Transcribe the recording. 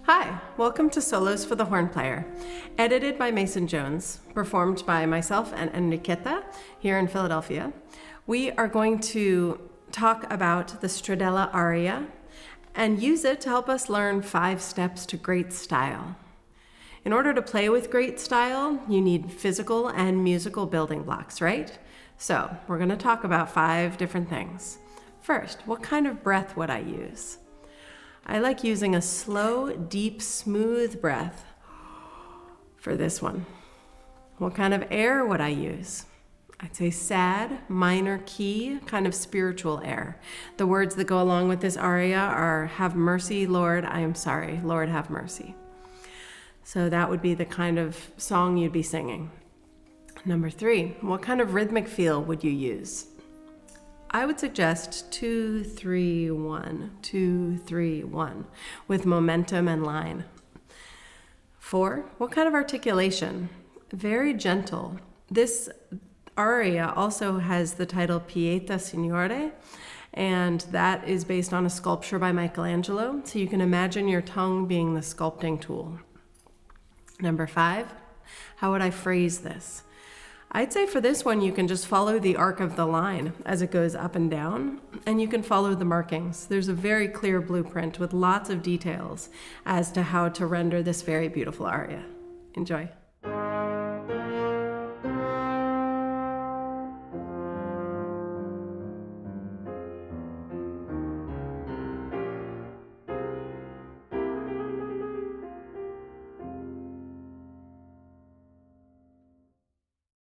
Hi, welcome to Solos for the Horn Player, edited by Mason Jones, performed by myself and Enriqueta here in Philadelphia. We are going to talk about the Stradella Aria and use it to help us learn 5 steps to great style. In order to play with great style, you need physical and musical building blocks, right? So we're going to talk about 5 different things. First, what kind of breath would I use? I like using a slow, deep, smooth breath for this one. What kind of air would I use? I'd say sad, minor key, kind of spiritual air. The words that go along with this aria are, "Have mercy, Lord, I am sorry. Lord, have mercy." So that would be the kind of song you'd be singing. Number 3, what kind of rhythmic feel would you use? I would suggest 2-3-1, 2-3-1, with momentum and line. 4, what kind of articulation? Very gentle. This aria also has the title Pieta Signore, and that is based on a sculpture by Michelangelo, so you can imagine your tongue being the sculpting tool. Number 5, how would I phrase this? I'd say for this one, you can just follow the arc of the line as it goes up and down, and you can follow the markings. There's a very clear blueprint with lots of details as to how to render this very beautiful aria. Enjoy.